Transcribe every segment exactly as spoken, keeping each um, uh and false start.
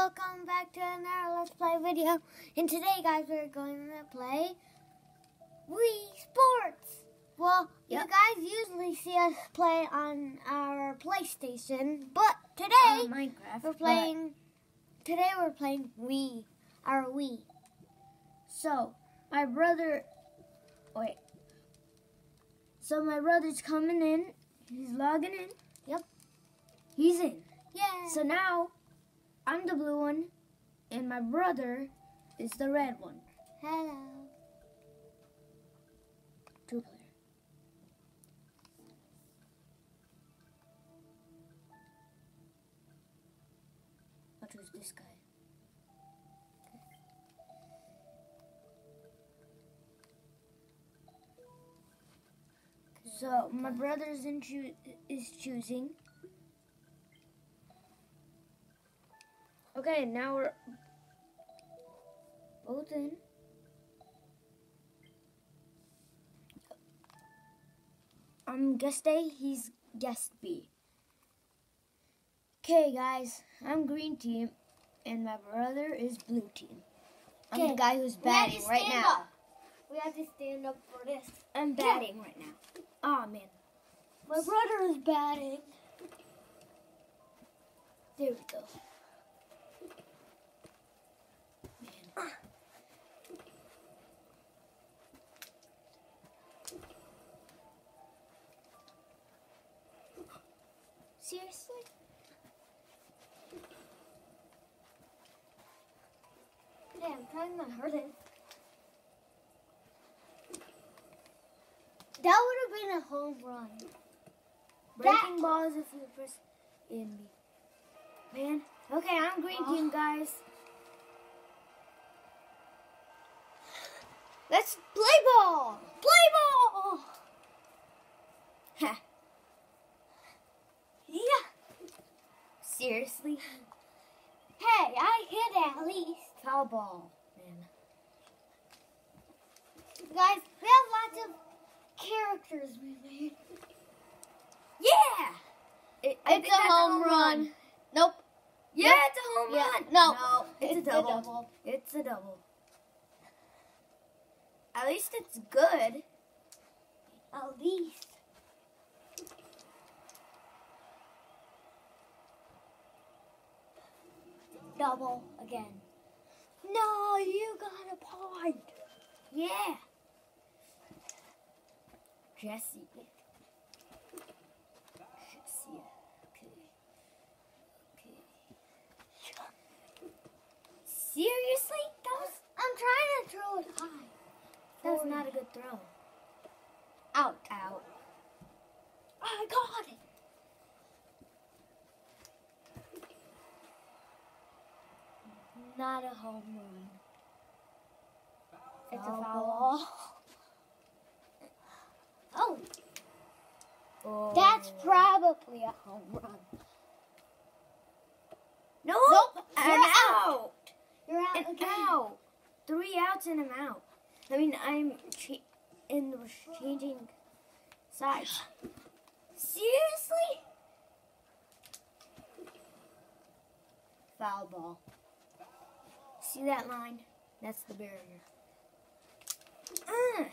welcome back to another Let's Play video. And today, guys, we're going to play Wii Sports. Well, yep. You guys usually see us play on our PlayStation, but today uh, Minecraft, we're playing. But... Today we're playing Wii, our Wii. So my brother, wait. So my brother's coming in. He's logging in. Yep. He's in. Yeah. So now, I'm the blue one, and my brother is the red one. Hello. Two player. I'll choose this guy. Okay. So my brother is in choo is choosing. Okay, now we're both in. I'm guest A, he's guest B. Okay, guys, I'm green team, and my brother is blue team. I'm okay. the guy who's batting right now. Up. We have to stand up for this. I'm batting yeah. right now. Oh man, my brother is batting. There we go. Seriously? Yeah, I'm trying not hurting. That would have been a home run. Breaking that... balls if you press in me. Man. Okay, I'm green oh. team, guys. Let's play ball! Play ball! Ha. Yeah. Seriously? Hey, I hit at least. Foul ball, man. Guys, we have lots of characters we made. Yeah! It, it's a home, home run. run. Nope. Yeah, nope. it's a home yeah. run. No, no it's, it's a, double. a double. It's a double. At least it's good. At least. Double again. No, you got a point. Yeah. Jesse. Jesse. Okay. Okay. Seriously? That was, I'm trying to throw it high. That was not a good throw. Out. Out. I got it. Not a home run. It's foul a foul ball. Oh. oh. That's probably a home run. No. Nope. You're I'm out. out. You're out and again. Out. Three outs and I'm out. I mean, I'm cha in the changing sides. Seriously? Foul ball. See that line? That's the barrier. Uh.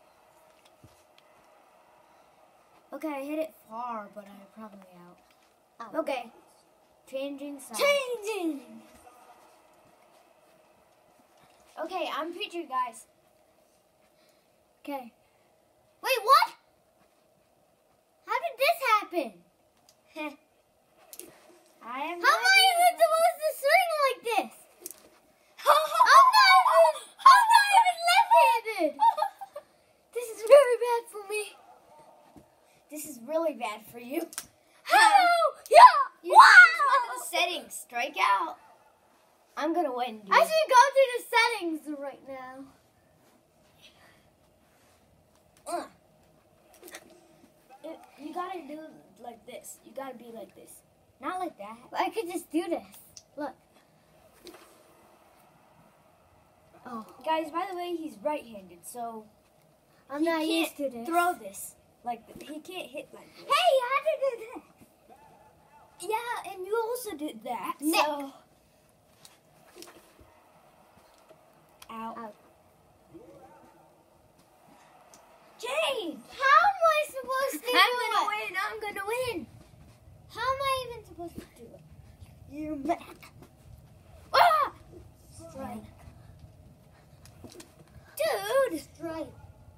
Okay, I hit it far, but I'm probably out. out. Okay. Changing sides. Changing! Okay, I'm pitcher, guys. Okay. Wait, what? How did this happen? I am How am I even supposed to swing like this? I'm not even, I'm not even left-handed. This is very bad for me. This is really bad for you. How? Yeah! You wow! The settings. Strike out. I'm going to win, dude. I should go to the settings right now. Uh. It, you got to do like this. You got to be like this. Not like that. But I could just do this. Look. Oh, guys, by the way, he's right-handed, so I'm not used to this. Throw this like he can't hit like this. Hey, how did you do this? Yeah, and you also did that. Nick. So Out. Out. James! How am I supposed to do I'm gonna it? win. I'm gonna win. How am I even supposed to do it? You're back. Ah! Strike. Dude! Strike.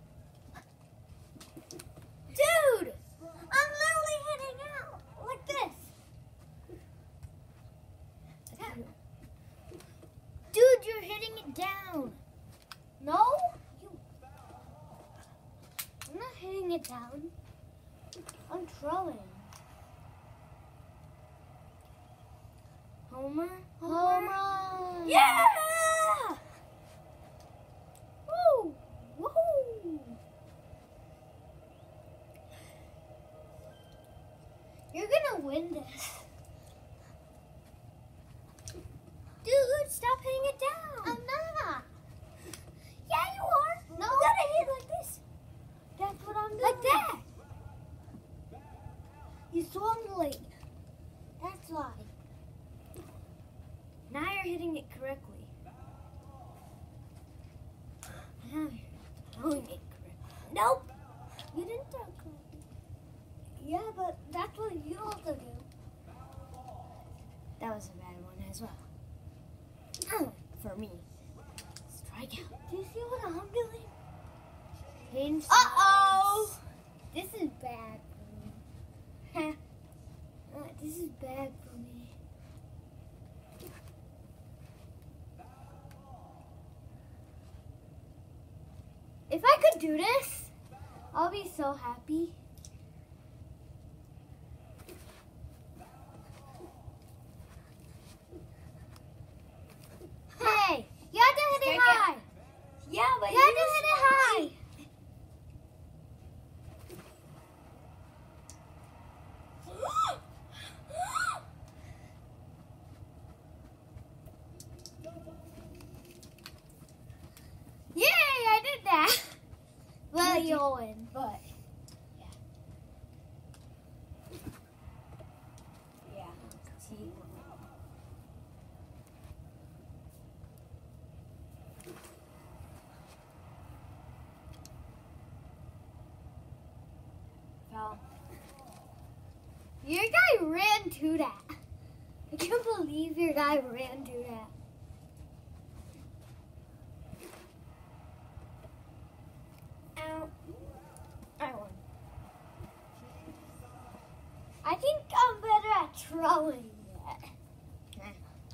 Dude! I'm literally hitting out like this. Dude, you're hitting it down. No? You. I'm not hitting it down. I'm throwing. Homer? Home run. Yeah! Woo! Woo! You're gonna win this. Dude, stop hitting it down. I'm not. Yeah, you are. No. You gotta hit like this. That's what I'm doing. Like that. You swung late. That's why. Now you're hitting it correctly. Now you're throwing it correctly. Nope. You didn't throw correctly. Yeah, but that's what you also do. That was a bad one as well. For me. Strike out. Do you see what I'm doing? Hitting Uh-oh. sides. This is bad for me. uh, this is bad for me. If I could do this, I'll be so happy. Hey, you have to hit it Strike high. out. Yeah, but You have to hit it high. Yay, I did that. Well, You you'll win, but Yeah. See? Foul. your guy ran to that. I can't believe your guy ran to that. Out. I won. I think I'm better at throwing that.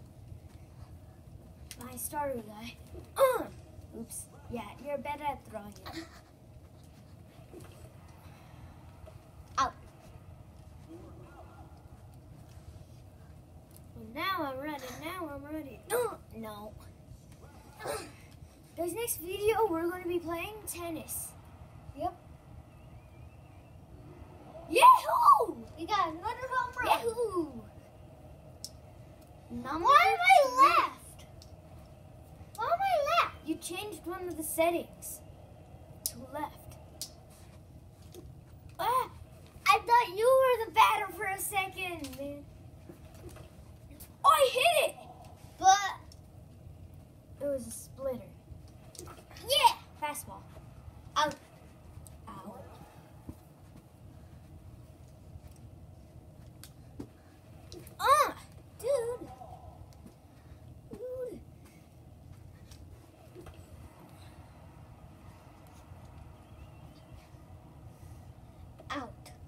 My starter guy. Uh. Oops. Yeah, you're better at throwing it. Out. Well, now I'm ready. Now I'm ready. Uh, no. Guys, next video we're going to be playing tennis. Yep. Yahoo! You got another home run. Yahoo! Number Why am I three. left? Why am I left? You changed one of the settings to left. Ah! I thought you were the batter for a second, man. Oh, I hit it! But It was a splitter. yeah. Fastball. Out. Ow. Ah! Dude! Dude! Out.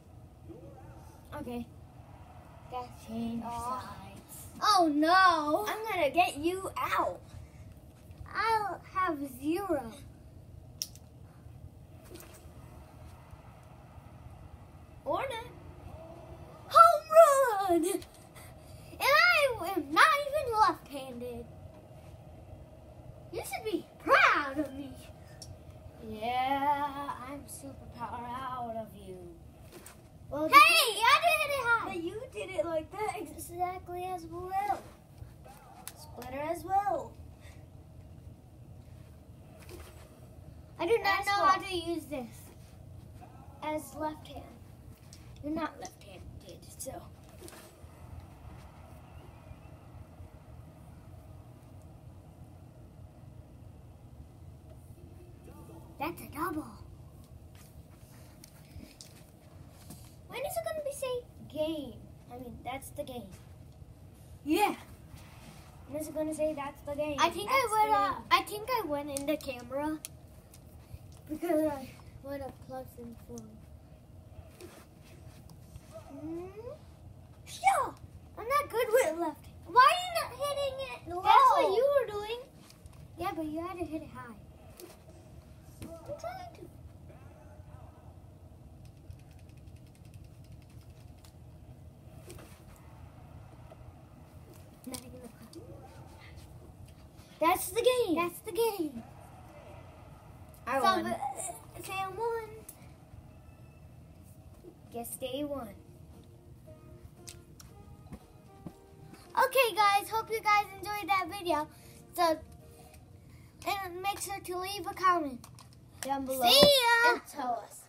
Okay. That's Change Oh. sides. Oh no. I'm gonna get you out. I'll have zero. Or not. Home run! And I am not even left-handed. You should be proud of me. Yeah, I'm super proud of you. Well, hey, I did it high. But you did it like that exactly as well. Splitter as well. I do not That's know all. how to use this as left hand. You're not left-handed, so. That's a double. When is it going to be say game? I mean, that's the game. Yeah. When is it going to say that's the game? I think that's I went. Uh, I think I went in the camera because I went up close and phone. Mm. Yeah. I'm not good with left. Why are you not hitting it low? That's what you were doing. Yeah, but you had to hit it high. I'm trying to. Not even a puck. That's the game. That's the game. I so, won. Uh, Sam won. Guess they won. Okay, guys. Hope you guys enjoyed that video. So, and make sure to leave a comment Down below. See ya. And tell us.